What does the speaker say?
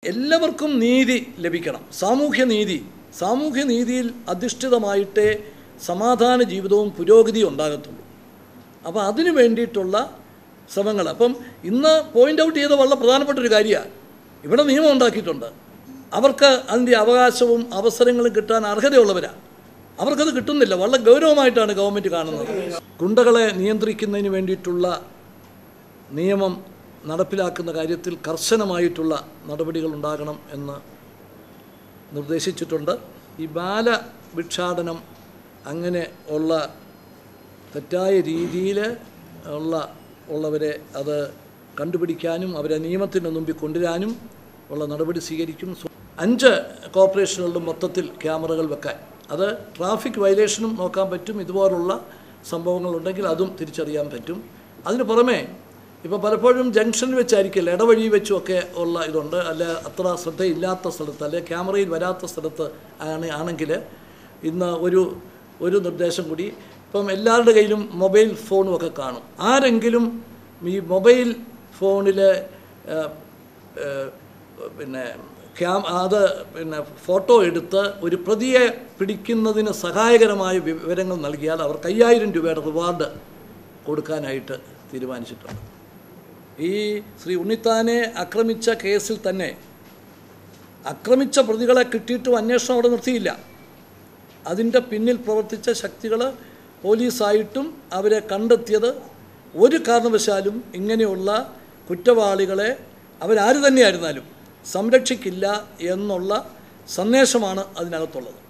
എല്ലാവർക്കും നീതി ലഭിക്കണം. സാമൂഹ്യ നീതിയിൽ അധിഷ്ഠിതമായിട്ടേ സമാധാന ജീവിതവും പുരോഗതിയും ഉണ്ടാകത്തുള്ളൂ. അപ്പോൾ അതിനു വേണ്ടിയിട്ടുള്ള ശ്രമങ്ങൾ. അപ്പം ഇന്ന് പോയിൻ്റ് ഔട്ട് ചെയ്ത വളരെ പ്രധാനപ്പെട്ടൊരു കാര്യമാണ്. ഇവിടെ നിയമം ഉണ്ടാക്കിയിട്ടുണ്ട്. അവർക്ക് അതിൻ്റെ അവകാശവും അവസരങ്ങളും കിട്ടാൻ അർഹതയുള്ളവരാണ്. അവർക്കത് കിട്ടുന്നില്ല. വളരെ ഗൗരവമായിട്ടാണ് ഗവൺമെൻറ് കാണുന്നത്. ഗുണ്ടകളെ നിയന്ത്രിക്കുന്നതിന് വേണ്ടിയിട്ടുള്ള നിയമം നടപ്പിലാക്കുന്ന കാര്യത്തിൽ കർശനമായിട്ടുള്ള നടപടികൾ ഉണ്ടാകണം എന്ന് നിർദ്ദേശിച്ചിട്ടുണ്ട്. ഈ ബാലഭിക്ഷാടനം അങ്ങനെ ഉള്ള തെറ്റായ രീതിയിൽ ഉള്ളവരെ അത് കണ്ടുപിടിക്കാനും അവരെ നിയമത്തിന് മുമ്പിൽ കൊണ്ടുവരാനും ഉള്ള നടപടി സ്വീകരിക്കും. 5 കോർപ്പറേഷനുകളിലും മൊത്തത്തിൽ ക്യാമറകൾ വെക്കാൻ, അത് ട്രാഫിക് വയലേഷനും നോക്കാൻ പറ്റും. ഇതുപോലുള്ള സംഭവങ്ങളുണ്ടെങ്കിൽ അതും തിരിച്ചറിയാൻ പറ്റും. അതിന് പുറമെ ഇപ്പോൾ പലപ്പോഴും ജംഗ്ഷനിൽ വെച്ചായിരിക്കില്ല, ഇടവഴി വെച്ചുമൊക്കെ ഉള്ള ഇതുണ്ട്. അല്ല അത്ര ശ്രദ്ധയില്ലാത്ത സ്ഥലത്ത്, അല്ലെ ക്യാമറയിൽ വരാത്ത സ്ഥലത്ത് ആണെങ്കിൽ ഇന്ന് ഒരു നിർദ്ദേശം കൂടി. ഇപ്പം എല്ലാവരുടെ കയ്യിലും മൊബൈൽ ഫോണും ഒക്കെ കാണും. ആരെങ്കിലും ഈ മൊബൈൽ ഫോണിൽ ഫോട്ടോ എടുത്ത് ഒരു പ്രതിയെ പിടിക്കുന്നതിന് സഹായകരമായ വിവരങ്ങൾ നൽകിയാൽ അവർക്ക് 5000 രൂപയുടെ റിവാർഡ് കൊടുക്കാനായിട്ട് തീരുമാനിച്ചിട്ടുണ്ട്. ഈ ശ്രീ ഉണ്ണിത്താനെ ആക്രമിച്ച കേസിൽ തന്നെ ആക്രമിച്ച പ്രതികളെ കിട്ടിയിട്ടും അന്വേഷണം അവിടെ നിർത്തിയില്ല. അതിൻ്റെ പിന്നിൽ പ്രവർത്തിച്ച ശക്തികൾ പോലീസായിട്ടും അവരെ കണ്ടെത്തിയത് ഒരു കാരണവശാലും ഇങ്ങനെയുള്ള കുറ്റവാളികളെ അവരാര് തന്നെയായിരുന്നാലും സംരക്ഷിക്കില്ല എന്നുള്ള സന്ദേശമാണ് അതിനകത്തുള്ളത്.